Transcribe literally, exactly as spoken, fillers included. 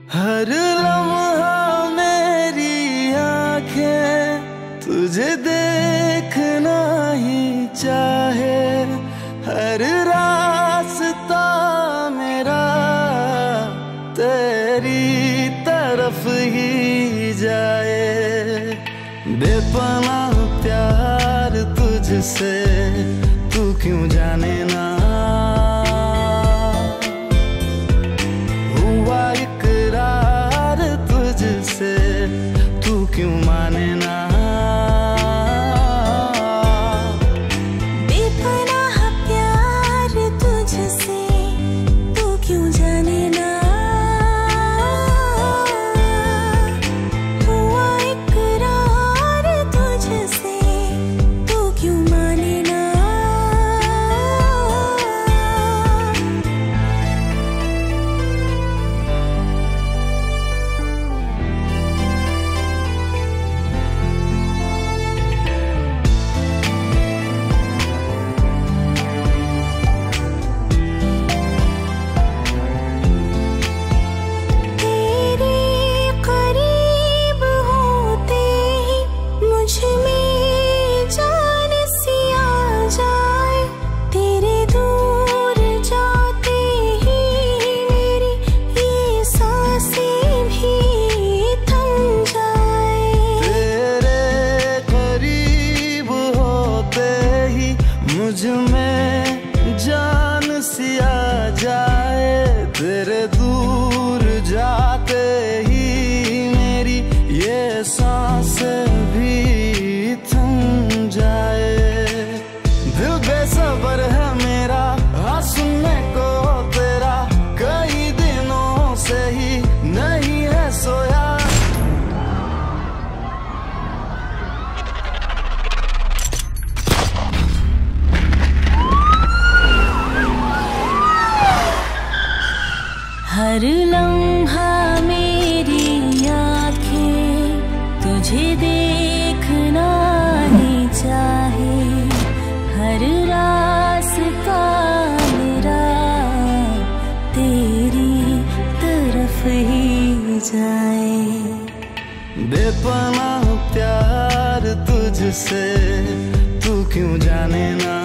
हर लम्हा मेरी आंखें तुझे देखना ही चाहे, हर रास्ता मेरा तेरी तरफ ही जाए। बेपनाह प्यार तुझसे तू क्यों जाने ना, हुआ इकरार तुझसे तू क्यों माने ना। बेपनाह प्यार तुझसे तू क्यों जाने ना, हुआ इकरार तुझसे तू क्यों माने ना। मुझ में जान सी आ जाए, तेरे दूर जाते ही मेरी ये सांसें भी थम जाए। दिल बेसब्र है मेरा हाँ सुनने को तेरा, कई दिनों से ही नहीं है सोया। हर लम्हा मेरी आँखें तुझे देखना ही चाहे, हर रास्ता मेरा तेरी तरफ ही जाए। बेपनाह प्यार तुझसे तू क्यों जाने ना,